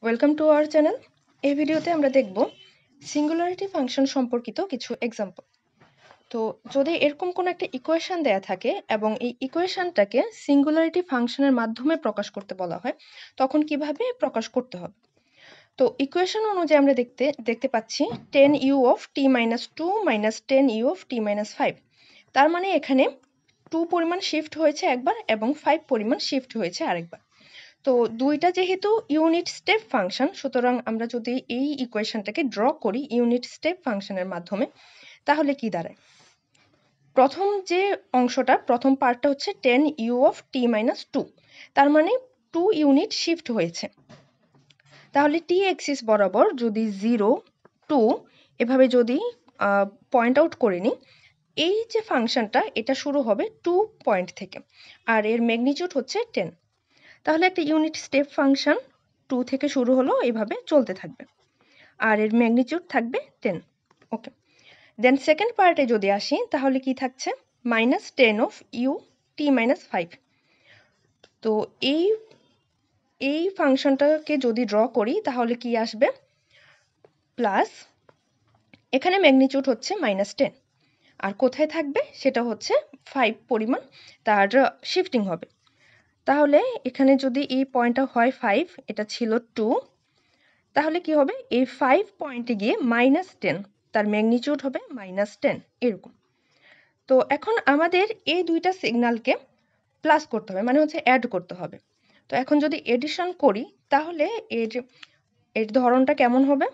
Welcome to our channel. এই ভিডিওতে আমরা দেখব সিঙ্গুলারিটি ফাংশন সম্পর্কিত কিছু এক্সাম্পল। তো যদি এরকম কোনো একটা ইকুয়েশন দেয়া থাকে এবং এই ইকুয়েশনটাকে সিঙ্গুলারিটি ফাংশনের মাধ্যমে প্রকাশ করতে বলা হয়, তখন কিভাবে প্রকাশ করতে হবে। তো ইকুয়েশন অনুযায়ী আমরা দেখতে পাচ্ছি 10u of t minus 2 minus 10u of t minus 5। তার মানে এখানে 2 পরিমাণ শিফট হয়েছে একবার এবং 5 পরিমাণ শিফট হয়েছে আরেকবার। তো দুইটা যেহেতু ইউনিট স্টেপ ফাংশন, সুতরাং আমরা যদি এই ইকুয়েশনটাকে ড্র করি ইউনিট স্টেপ ফাংশনের মাধ্যমে, তাহলে কি দাঁড়ায়? প্রথম যে অংশটা, প্রথম পার্টটা হচ্ছে 10u of t minus 2, তার মানে 2 ইউনিট শিফট হয়েছে। তাহলে টি এক্সিস বরাবর যদি 0 2 এভাবে যদি পয়েন্ট আউট করে নিই, এই যে ফাংশনটা এটা শুরু হবে 2 পয়েন্ট থেকে, আর এর ম্যাগনিটিউড হচ্ছে 10। তাহলে একটা ইউনিট স্টেপ ফাংশন 2 থেকে শুরু হলো, এভাবে চলতে থাকবে, আর এর ম্যাগনিটিউড থাকবে 10। ওকে, দেন সেকেন্ড পার্টে যদি আসি, তাহলে কি থাকছে? -10 অফ ইউ টি মাইনাস 5। তো এই ফাংশনটাকে যদি ড্র করি তাহলে কি আসবে? প্লাস, এখানে ম্যাগনিটিউড হচ্ছে -10, আর কোথায় থাকবে সেটা হচ্ছে 5 পরিমাণ তার শিফটিং হবে। তাহলে এখানে যদি এই পয়েন্টটা হয় 5, এটা ছিল 2, তাহলে কি হবে? এই 5 পয়েন্টে গিয়ে -10, তার ম্যাগনিটিউড হবে -10, এরকম। তো এখন আমাদের এই দুইটা সিগন্যালকে প্লাস করতে হবে, মানে হচ্ছে অ্যাড করতে হবে। তো এখন যদি এডিশন করি তাহলে এর ধরনটা কেমন হবে?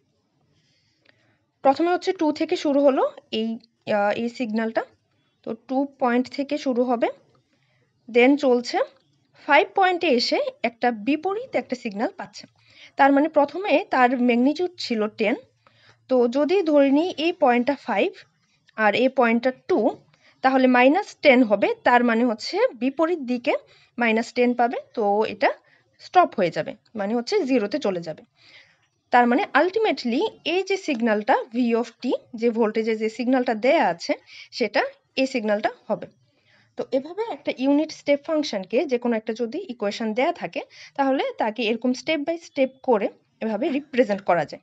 প্রথমে হচ্ছে 2 থেকে শুরু হলো এই সিগন্যালটা, তো 2 পয়েন্ট থেকে শুরু হবে, দেন চলছে 5 পয়েন্টে এসে একটা বিপরীত একটা সিগন্যাল পাচ্ছে। তার মানে প্রথমে তার ম্যাগনিটিউড ছিল 10, তো যদি ধরে নিই এই পয়েন্টটা 5 আর এই পয়েন্টটা 2, তাহলে -10 হবে, তার মানে হচ্ছে বিপরীত দিকে -10 পাবে, তো এটা স্টপ হয়ে যাবে, মানে হচ্ছে 0-তে চলে যাবে। তার মানে আলটিমেটলি এই যে সিগন্যালটা ভি অফ টি, যে ভোল্টেজে যে সিগন্যালটা দেয়া আছে, সেটা এই সিগন্যালটা হবে। তো এভাবে একটা ইউনিট স্টেপ ফাংশনকে যে কোনো একটা যদি ইকুয়েশন দেয়া থাকে, তাহলে তাকে এরকম স্টেপ বাই স্টেপ করে এভাবে রিপ্রেজেন্ট করা যায়।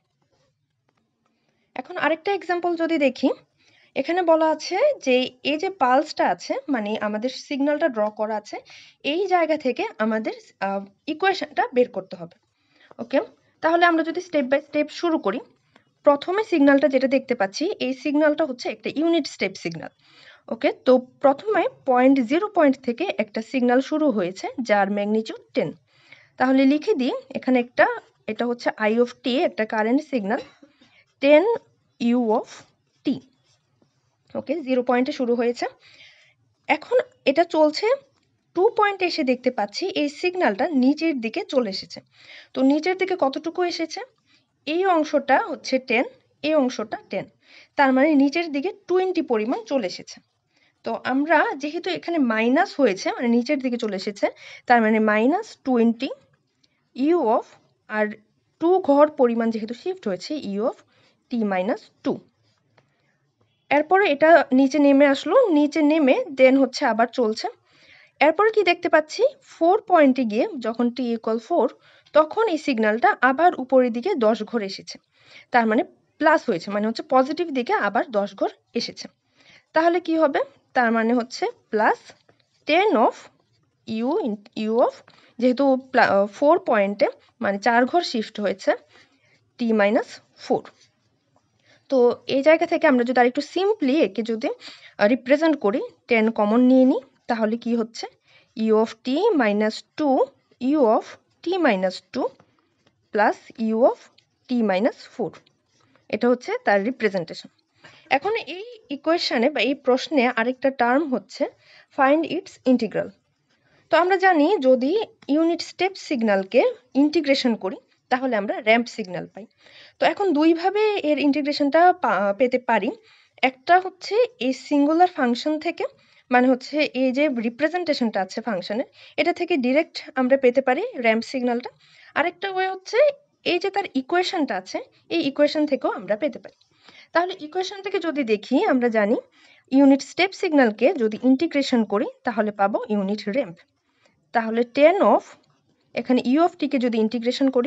এখন আরেকটা এক্সাম্পল যদি দেখি, এখানে বলা আছে যে এই যে পালসটা আছে, মানে আমাদের সিগন্যালটা ড্র করা আছে, এই জায়গা থেকে আমাদের ইকুয়েশনটা বের করতে হবে। ওকে, তাহলে আমরা যদি স্টেপ বাই স্টেপ শুরু করি, প্রথমে সিগন্যালটা যেটা দেখতে পাচ্ছি, এই সিগন্যালটা হচ্ছে একটা ইউনিট স্টেপ সিগন্যাল। ওকে, তো প্রথমে 0.0 থেকে একটা সিগন্যাল শুরু হয়েছে যার ম্যাগনিটিউড 10। তাহলে লিখে দিই এখানে এটা হচ্ছে আই অফ টি, একটা current signal 10 u of t. Okay, 0 পয়েন্টে শুরু হয়েছে, এখন এটা চলছে 2 পয়েন্টে এসে দেখতে পাচ্ছি এই সিগন্যালটা নিচের দিকে চলে এসেছে। তো নিচের দিকে কতটুকু এসেছে? এই অংশটা হচ্ছে 10, এই অংশটা 10, তার মানে নিচের দিকে 20 পরিমাণ চলে এসেছে। তো আমরা যেহেতু এখানে মাইনাস হয়েছে, মানে নিচের দিকে চলে এসেছে, তার মানে -20 ইউ অফ, আর 2 ঘর পরিমাণ যেহেতু শিফট হয়েছে, ইউ অফ টি মাইনাস 2। এরপরে এটা নিচে নেমে আসলো, নিচে নেমে দেন হচ্ছে আবার চলছে। এরপরে কি দেখতে পাচ্ছি? 4 পয়েন্টে গিয়ে যখন টি ইকুয়াল 4, তখন এই সিগন্যালটা আবার উপরের দিকে 10 ঘর এসেছে, তার মানে প্লাস হয়েছে, মানে হচ্ছে পজিটিভ দিকে আবার 10 ঘর এসেছে। তাহলে কি হবে? তার মানে হচ্ছে প্লাস 10 অফ ইউ অফ, যেহেতু 4 পয়েন্টে মানে 4 ঘর শিফট হয়েছে, টি মাইনাস 4। তো এই জায়গা থেকে আমরা যদি আরেকটু সিম্পলি একে যদি রিপ্রেজেন্ট করি, 10 কমন নিয়ে নিই, তাহলে কি হচ্ছে? U of t minus 2 u of t minus 2 plus u of t minus 4, এটা হচ্ছে তার রিপ্রেজেন্টেশন। এখন এই ইকুয়েশনে বা এই প্রশ্নে আরেকটা টার্ম হচ্ছে ফাইন্ড ইটস ইন্টিগ্রাল। তো আমরা জানি যদি ইউনিট স্টেপ সিগন্যালকে ইন্টিগ্রেশন করি তাহলে আমরা র্যাম্প সিগন্যাল পাই। তো এখন দুইভাবে এর ইন্টিগ্রেশনটা পেতে পারি। একটা হচ্ছে এই সিঙ্গুলার ফাংশন থেকে, মানে হচ্ছে এই যে রিপ্রেজেন্টেশনটা আছে ফাংশনের, এটা থেকে ডিরেক্ট আমরা পেতে পারি র্যাম্প সিগন্যালটা। আরেকটা ওয়ে হচ্ছে এই যে তার ইকুয়েশনটা আছে, এই ইকুয়েশন থেকেও আমরা পেতে পারি। তাহলে ইকুয়েশন থেকে যদি দেখি, আমরা জানি ইউনিট স্টেপ সিগন্যালকে যদি ইন্টিগ্রেশন করি তাহলে পাবো ইউনিট র্যাম্প। তাহলে 10 অফ, এখানে ইউ অফ টিকে যদি ইন্টিগ্রেশন করি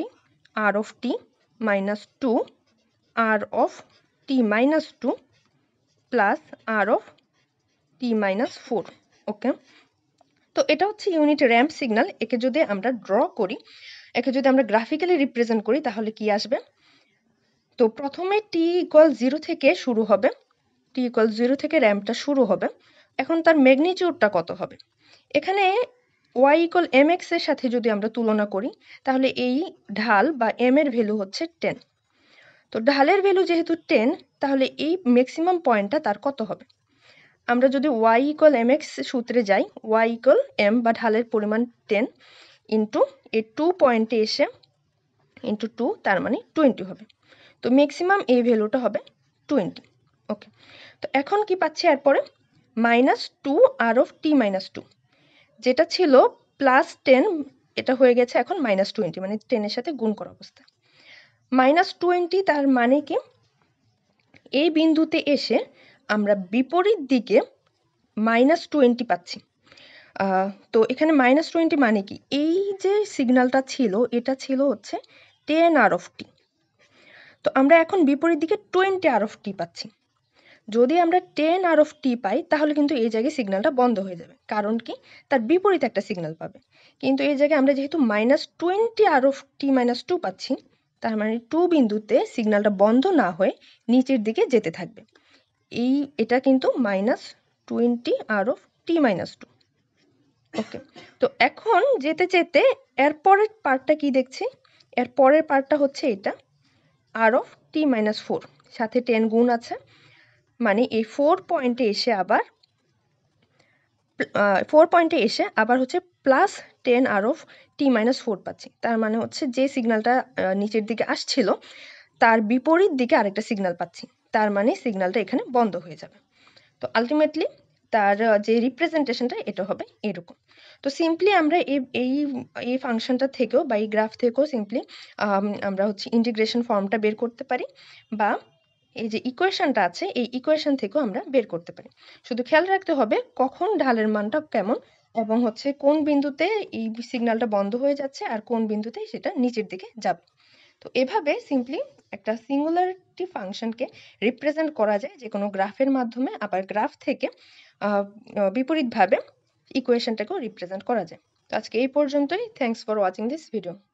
r of t minus 2 r of t minus 2 plus r of t minus 4. ওকে, তো এটা হচ্ছে ইউনিট র্যাম্প সিগন্যাল। একে যদি আমরা ড্র করি, একে যদি আমরা গ্রাফিক্যালি রিপ্রেজেন্ট করি তাহলে কি আসবে? তো প্রথমে t ইকুয়াল 0 থেকে শুরু হবে, t ইকুয়াল 0 থেকে র্যাম্পটা শুরু হবে। এখন তার ম্যাগনিটিউডটা কত হবে? এখানে y ইকুয়াল mx এর সাথে যদি আমরা তুলনা করি তাহলে এই ঢাল বা m এর ভ্যালু হচ্ছে 10। তো ঢালের ভ্যালু যেহেতু 10, তাহলে এই ম্যাক্সিমাম পয়েন্টটা তার কত হবে? আমরা যদি y ইকুয়াল mx সূত্রে যাই, y ইকুয়াল m বা ঢালের পরিমাণ 10 ইন্টু এই 2 পয়েন্টে এসে ইন্টু 2, তার মানে 20 হবে। তো ম্যাক্সিমাম এই ভ্যালুটা হবে 20। ওকে, তো এখন কি পাচ্ছি এরপরে? Minus 2 r of t minus 2, যেটা ছিল প্লাস 10, এটা হয়ে গেছে এখন মাইনাস 20, মানে 10 এর সাথে গুণ করা অবস্থা। মাইনাস 20 তার মানে কি? এই বিন্দুতে এসে আমরা বিপরীত দিকে মাইনাস 20 পাচ্ছি। তো এখানে মাইনাস 20 মানে কি? এই যে সিগন্যালটা ছিল এটা ছিল হচ্ছে 10 আর অফ টি, তো আমরা এখন বিপরীত দিকে 20 আর অফ টি পাচ্ছি। যদি আমরা 10 আর অফ টি পাই তাহলে কিন্তু এই জায়গায় সিগন্যালটা বন্ধ হয়ে যাবে, কারণ কি? তার বিপরীত একটা সিগন্যাল পাবে। কিন্তু এই জায়গায় আমরা যেহেতু minus 20 r of t minus 2 পাচ্ছি, তার মানে 2 বিন্দুতে সিগন্যালটা বন্ধ না হয়ে নিচের দিকে যেতে থাকবে। এটা কিন্তু minus 20 r of t minus 2। Okay, তো এখন যেতে যেতে এর পরের পার্টটা কি দেখছি? এর পরের পার্টটা হচ্ছে এটা আর অফ টি মাইনাস 4, সাথে 10 গুণ আছে, মানে এই 4 পয়েন্টে এসে আবার হচ্ছে plus 10 r of t minus 4 পাচ্ছি। তার মানে হচ্ছে যে সিগন্যালটা নিচের দিকে আসছিল তার বিপরীত দিকে আরেকটা সিগন্যাল পাচ্ছি, তার মানে সিগন্যালটা এখানে বন্ধ হয়ে যাবে। তো আলটিমেটলি তার যে রিপ্রেজেন্টেশনটা এটা হবে এরকম। তো সিম্পলি আমরা এই ফাংশনটা থেকেও বা এই গ্রাফ থেকেও সিম্পলি আমরা হচ্ছে ইন্টিগ্রেশন ফর্মটা বের করতে পারি, বা এই যে ইকুয়েশনটা আছে এই ইকুয়েশন থেকেও আমরা বের করতে পারি। শুধু খেয়াল রাখতে হবে কখন ঢালের মানটা কেমন, এবং হচ্ছে কোন বিন্দুতে এই সিগন্যালটা বন্ধ হয়ে যাচ্ছে আর কোন বিন্দুতে সেটা নিচের দিকে যাবে। তো এভাবে সিম্পলি একটা সিঙ্গুলারিটি ফাংশনকে রিপ্রেজেন্ট করা যায় যে কোনো গ্রাফের মাধ্যমে, আবার গ্রাফ থেকে বিপরীতভাবে ইকুয়েশনটাকেও রিপ্রেজেন্ট করা যায়। তো আজকে এই পর্যন্তই। Thanks for watching this video.